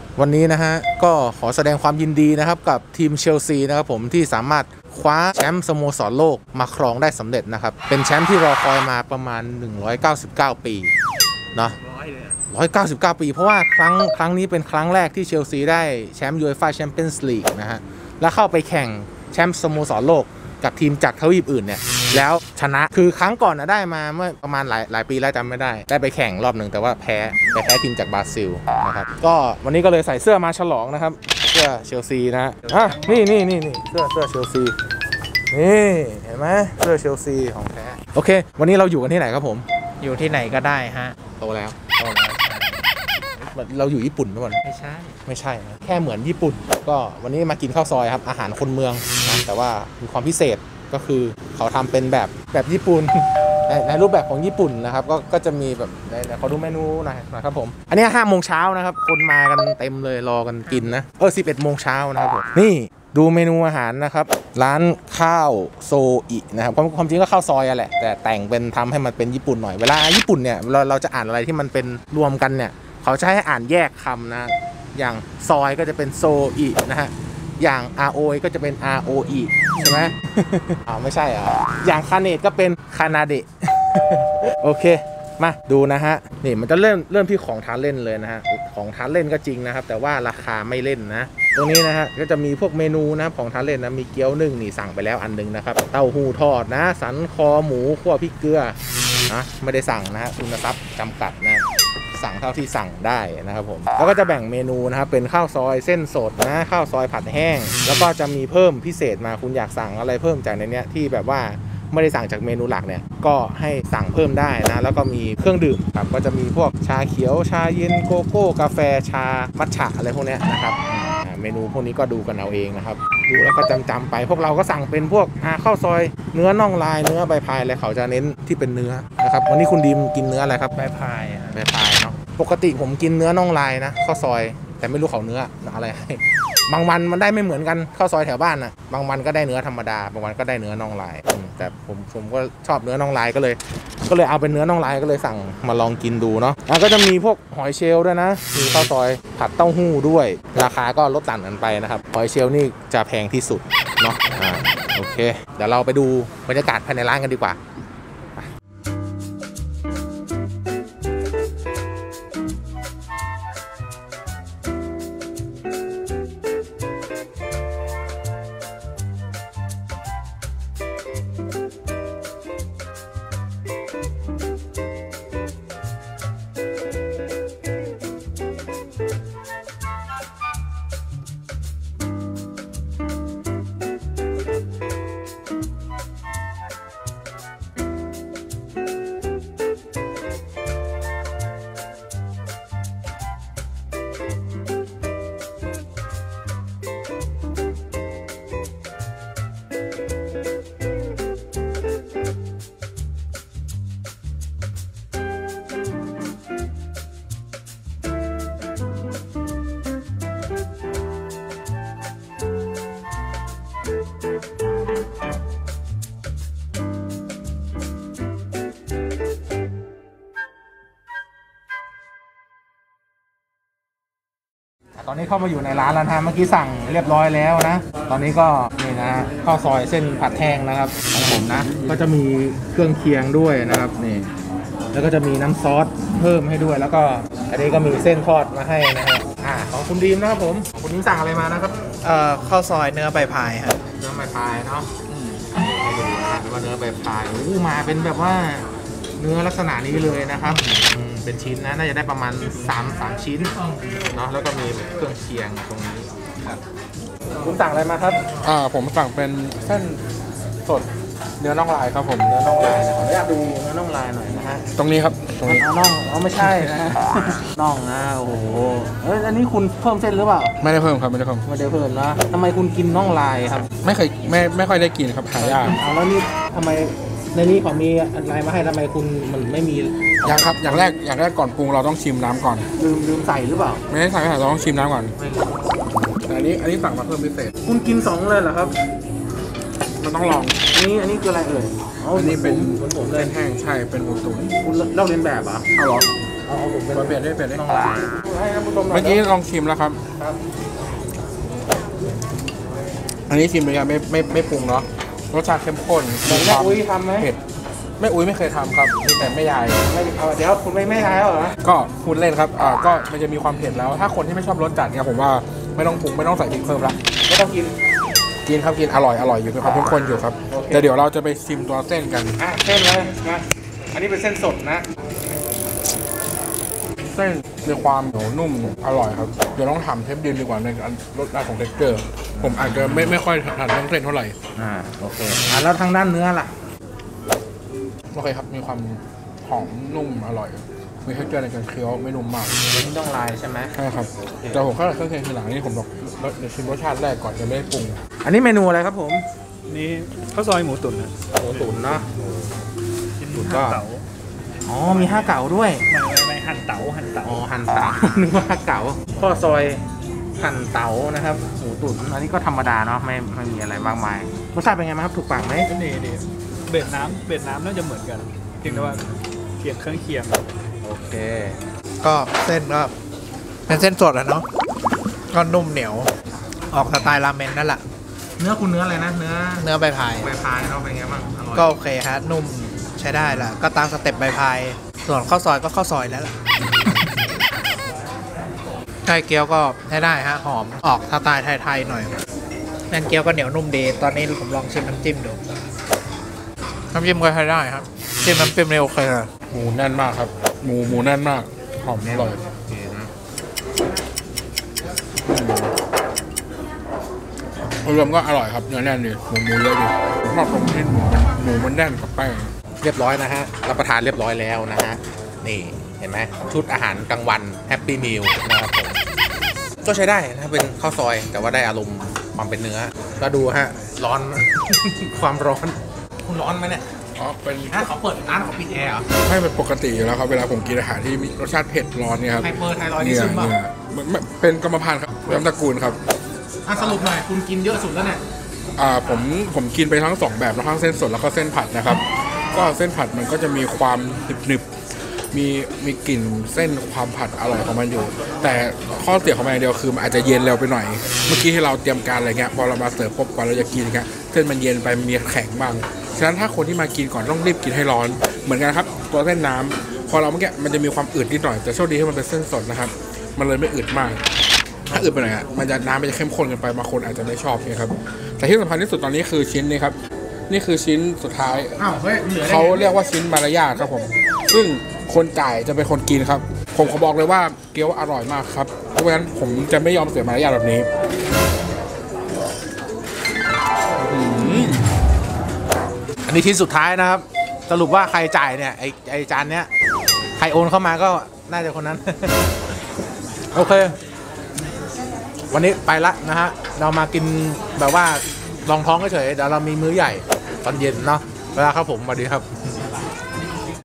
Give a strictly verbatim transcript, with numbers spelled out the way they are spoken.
วันนี้นะฮะก็ขอแสดงความยินดีนะครับกับทีมเชลซีนะครับผมที่สามารถคว้าแชมป์สโมสรโลกมาครองได้สำเร็จนะครับเป็นแชมป์ที่รอคอยมาประมาณหนึ่งร้อยเก้าสิบเก้าปีเนาะหนึ่งร้อยเก้าสิบเก้าปีเพราะว่าครั้งครั้งนี้เป็นครั้งแรกที่เชลซีได้แชมป์ยูเอฟ่าแชมเปี้ยนส์ลีกนะฮะแล้วเข้าไปแข่งแชมป์สโมสรโลกกับทีมจากทวีปอื่นเนี่ยแล้วชนะคือครั้งก่อนนะได้มาเมื่อประมาณหลายหลายปีแล้วจำไม่ได้ได้ไปแข่งรอบหนึ่งแต่ว่าแพ้ไปแพ้ทีมจากบราซิลนะครับก็วันนี้ก็เลยใส่เสื้อมาฉลองนะครับเสื้อเชลซีนะอ่ะนี่นี่นี่นี่เสื้อเสื้อเชลซีนี่เห็นไหมเสื้อเชลซีของแท้โอเควันนี้เราอยู่กันที่ไหนครับผมอยู่ที่ไหนก็ได้ฮะโตแล้วโตแล้วเราอยู่ญี่ปุ่นไหมวันไม่ใช่ไม่ใช่นะแค่เหมือนญี่ปุ่นก็วันนี้มากินข้าวซอยครับอาหารคนเมืองนะแต่ว่ามีความพิเศษก็คือเขาทำเป็นแบบแบบญี่ปุ่น ในในรูปแบบของญี่ปุ่นนะครับก็ก็จะมีแบบในขอดูเมนูหน่อยนะครับผมอันนี้ห้าโมงเช้านะครับคนมากันเต็มเลยรอกันกินนะเออสิบเอ็ดโมงเช้านะครับผมนี่ดูเมนูอาหารนะครับร้านข้าวโซอินะครับความความจริงก็ข้าวซอยอะแหละแต่แต่งเป็นทำให้มันเป็นญี่ปุ่นหน่อยเวลาญี่ปุ่นเนี่ยเราเราจะอ่านอะไรที่มันเป็นรวมกันเนี่ยเขาจะให้อ่านแยกคำนะอย่างซอยก็จะเป็นโซอินะฮะอย่าง อาร์ โอ ก็จะเป็น อาร์ โอ อี ใช่ไหม อ่าไม่ใช่อ่ะอย่างคาเนตก็เป็นคานาเดะ โอเคมาดูนะฮะนี่มันจะเริ่มเริ่มที่ของทานเล่นเลยนะฮะของทานเล่นก็จริงนะครับแต่ว่าราคาไม่เล่นนะตรงนี้นะฮะก็จะมีพวกเมนูนะของทานเล่นนะมีเกี๊ยวนึ่งนี่สั่งไปแล้วอันนึงนะครับเต้าหู้ทอดนะสันคอหมูคั่วพริกเกลือนะไม่ได้สั่งนะฮะทุนทรัพย์จำกัดนะสั่งเท่าที่สั่งได้นะครับผมแล้วก็จะแบ่งเมนูนะครับเป็นข้าวซอยเส้นสดนะข้าวซอยผัดแห้งแล้วก็จะมีเพิ่มพิเศษมาคุณอยากสั่งอะไรเพิ่มจากในเนี้ยที่แบบว่าไม่ได้สั่งจากเมนูหลักเนี่ยก็ให้สั่งเพิ่มได้นะแล้วก็มีเครื่องดื่มครับก็จะมีพวกชาเขียวชาเย็นโกโก้กาแฟชามัทฉะอะไรพวกนี้นะครับเมนูพวกนี้ก็ดูกันเอาเองนะครับดูแล้วก็จำๆไปพวกเราก็สั่งเป็นพวกข้าวซอยเนื้อน่องลายเนื้อใบพายอะไรเขาจะเน้นที่เป็นเนื้อนะครับวันนี้คุณดิมกินเนื้ออะไรครับใบพายใบพายเนาะปกติผมกินเนื้อน่องลายนะข้าวซอยแต่ไม่รู้เขาเนื้ออะไรให้บางวันมันได้ไม่เหมือนกันข้าวซอยแถวบ้านนะบางวันก็ได้เนื้อธรรมดาบางวันก็ได้เนื้อน่องลายแต่ผมผมก็ชอบเนื้อน่องลายก็เลยก็เลยเอาเป็นเนื้อน่องลายก็เลยสั่งมาลองกินดูเนาะแล้วก็จะมีพวกหอยเชลล์ด้วยนะมีข้าวซอยผัดเต้าหู้ด้วยราคาก็ลดต่างกันไปนะครับหอยเชลล์นี่จะแพงที่สุดเนาะอ่าโอเคเดี๋ยวเราไปดูบรรยากาศภายในร้านกันดีกว่าตอนนี้เข้ามาอยู่ในร้านแล้วนะเมื่อกี้สั่งเรียบร้อยแล้วนะตอนนี้ก็นี่นะข้าวซอยเส้นผัดแห้งนะครับของผมนะก็จะมีเครื่องเคียงด้วยนะครับนี่แล้วก็จะมีน้ำซอสเพิ่มให้ด้วยแล้วก็อันนี้ก็มีเส้นทอดมาให้นะฮะอ่าของคุณดีมนะครับผมคุณดีมสั่งอะไรมานะครับเอ่อข้าวซอยเนื้อใบพายครับเนื้อใบพายเนาะให้ดูนะว่าเนื้อใบพายโอ้มาเป็นแบบว่าเนื้อลักษณะนี้เลยนะครับเป็นชิ้นนะน่าจะได้ประมาณสามสามชิ้นเนาะแล้วก็มีเครื่องเคียงตรงนี้ครับคุณสั่งอะไรมาครับอ่าผมสั่งเป็นเส้นสดเนื้อน่องลายครับผมเนื้อน่องลายขออนุญาตดูเนื้อน่องลายหน่อยนะฮะตรงนี้ครับตรงนี้น่องอ๋อไม่ใช่นะน่องนะโอ้โหเอ้ยอันนี้คุณเพิ่มเส้นหรือเปล่าไม่ได้เพิ่มครับไม่ได้เพิ่มไม่ได้เพิ่มนะทำไมคุณกินน่องลายครับไม่เคยไม่ไม่ค่อยได้กินครับหายากเอาแล้วนี่ทำไมในนี้เขามีอะไรมาให้ทำไมคุณมันไม่มีอย่างครับอย่างแรกอย่างแรกก่อนปรุงเราต้องชิมน้ำก่อนลืมลืมใส่หรือเปล่าไม่ได้ใส่ไม่ใส่เราต้องชิมน้ำก่อนแต่อันนี้อันนี้สั่งมาเพิ่มพิเศษคุณกินสองเลยเหรอครับเราต้องลองอันนี้อันนี้คืออะไรเอ่ยอันนี้เป็นเส้นแห้งใช่เป็นหมูตุ๋นคุณเล่าเรียนแบบเหรอเอาหรอเอาเอาผมเป็นเปลี่ยนได้เปลี่ยนได้น้องลายให้ท่านผู้ชมหน่อยเมื่อกี้ลองชิมแล้วครับครับอันนี้ชิมไปยังไม่ไม่ไม่ปรุงเนาะรสชาติเข้มข้นเหมือนแม่อุ้ยทำไหมเผ็ดแม่อุ้ยไม่เคยทำครับมีแต่แม่ยายไม่เอาเดี๋ยวคุณไม่ไม่ท้ายเหรอก็พูดเล่นครับอ่าก็มันจะมีความเผ็ดแล้ว ถ้าคนที่ไม่ชอบรสจัดเนี่ยผมว่าไม่ต้องปรุงไม่ต้องใส่พริกเพิ่มละไม่ต้องกินกินครับกินอร่อยอร่อยอยู่เป็นความเข้มข้นอยู่ครับโอเคแต่เดี๋ยวเราจะไปชิมตัวเส้นกันอ่ะเส้นเลยนะอันนี้เป็นเส้นสดนะเส้นมีความเหนียวนุ่มอร่อยครับเดี๋ยวต้องถามเชฟดินดีกว่าในการรสชาติของเท็กเจอร์ผมอาจจะไม่ไม่ค่อยถนัดเรื่องเส้นเท่าไหร่อ่าโอเคอ่ะแล้วทางด้านเนื้อล่ะโอเคครับมีความหอมนุ่มอร่อยมีเท็กเจอร์ในการเคี้ยวไม่นุ่มมากอันนี้ต้องลายใช่ไหมใช่ครับแต่ผมก็เครื่องเคียงทีหลังนี่ผมบอกเดี๋ยวชิมรสชาติแรกก่อนจะไม่ได้ปรุงอันนี้เมนูอะไรครับผมนี่ข้าวซอยหมูตุ๋นนะหมูตุ๋นเนาะกินตุ๋นก็หั่นเต๋าอ๋อมีห้าเก๋าด้วยไม่ไม่ไม่หั่นเต๋าหั่นเต๋าอ๋อหั่นเต๋า นึกว่าห้าเก๋าข้อซอยหั่นเต๋านะครับหมูตุ๋นอันนี้ก็ธรรมดาเนาะไม่ไม่มีอะไรมากมายรสชาติเป็นไงบ้างครับถูกปากไหมก็นี่นี่เบ็ดน้ำเบ็ดน้ำน่าจะเหมือนกันเพียงแต่ว่าเคียงเครื่องเคียงโอเคก็เส้นก็เป็นเส้นสดอะเนาะก็นุ่มเหนียว ออกสไตล์ราเมนนั่นแหละเนื้อคุณเนื้ออะไรนะเนื้อเนื้อใบพายใบพายเนาะเป็นไงบ้างอร่อยก็โอเคฮะนุ่มใช้ได้แหละก็ตามสเต็ปใบพาย ส่วนข้าวซอยก็ข้าวซอยแล้วล่ะ ไก่เกี๊ยวก็ใช้ได้ฮะหอมออกสไตล์ไทยๆหน่อยแป้งเกี๊ยวก็เหนียวนุ่มดีตอนนี้ผมลองชิมน้ำจิ้มดูน้ำจิ้มก็ใช้ได้ครับจิ้มน้ำจิ้มเนี่ยโอเคเลยหมูแน่นมากครับ หมูหมูแน่นมากหอมอร่อยโอเคนะรวมก็อร่อยครับเนื้อแน่นดีหมูหมูเยอะดีผมชอบตรงที่หมูมันหมูมันแน่นกับแป้งเรียบร้อยนะฮะรับประทานเรียบร้อยแล้วนะฮะนี่เห็นไหมชุดอาหารกลางวันแฮปปี้มิลนะครับผมก็ใช้ได้ถ้าเป็นข้าวซอยแต่ว่าได้อารมณ์ความเป็นเนื้อก็ดูฮะร้อน ความร้อนคุณร้อนไหมเนี่ยอ๋อเป็นอ่ะเขาเปิดร้านเขาปิดแอร์เหรอไม่เป็นปกติอยู่แล้วครับเวลาผมกินอาหารที่มีรสชาติเผ็ดร้อนเนี่ยครับไฮเปอร์ไทรอยด์เนี่นิยซึมป่ะเนี่ยมันมันเป็นกรรมพันธุ์ครับน้ำตระกูลครับอ่ะสรุปหน่อยคุณกินเยอะสุดแล้วเนี่ยอ่าผมผมกินไปทั้งสองแบบทั้งเส้นสดแล้วก็เส้นผัดนะครับ ก็เส้นผัดมันก็จะมีความหนึบๆมีมีกลิ่นเส้นความผัดอร่อยของมันอยู่ แต่ข้อเสียของมันอย่างเดียวคือมันอาจจะเย็นเร็วไปหน่อย เมื่อกี้ที่เราเตรียมการอะไรเงี้ยพอเรามาเสิร์ฟปุ๊บก่อนเราจะกินเงี้ยเส้นมันเย็นไปมันมีแข็งบ้างฉะนั้นถ้าคนที่มากินก่อนต้องรีบกินให้ร้อนเหมือนกันครับตัวเส้นน้ำพอเราเมื่อกี้มันจะมีความอืดนิดหน่อยแต่โชคดีที่มันเป็นเส้นสดนะครับมันเลยไม่อืดมาก ถ้าอื่นไปหน่อยอ่ะมันจะน้ำมันจะเข้มข้นกันไปบางคนอาจจะไม่ชอบเนี่ยครับแต่ที่สำคัญที่สุดตอนนี้คือชิ้นนี้ครับนี่คือชิ้นสุดท้ายอ้าวเฮ้ยเหลือได้เขาไงเรียกว่าชิ้นมารยาทครับผมซึ่งคนจ่ายจะเป็นคนกินครับผมขอบอกเลยว่าเกี๊ยวอร่อยมากครับเพราะฉะนั้นผมจะไม่ยอมเสียมารยาทแบบนี้อืมอันนี้ชิ้นสุดท้ายนะครับ สรุปว่าใครจ่ายเนี่ยไอไอจานเนี้ยใครโอนเข้ามาก็น่าจะคนนั้น โอเค วันนี้ไปละนะฮะเรามากินแบบว่าลองท้องเฉยๆเดี๋ยวเรามีมื้อใหญ่ตอนเย็นเนาะเวลาครับผมสวัสดีครับ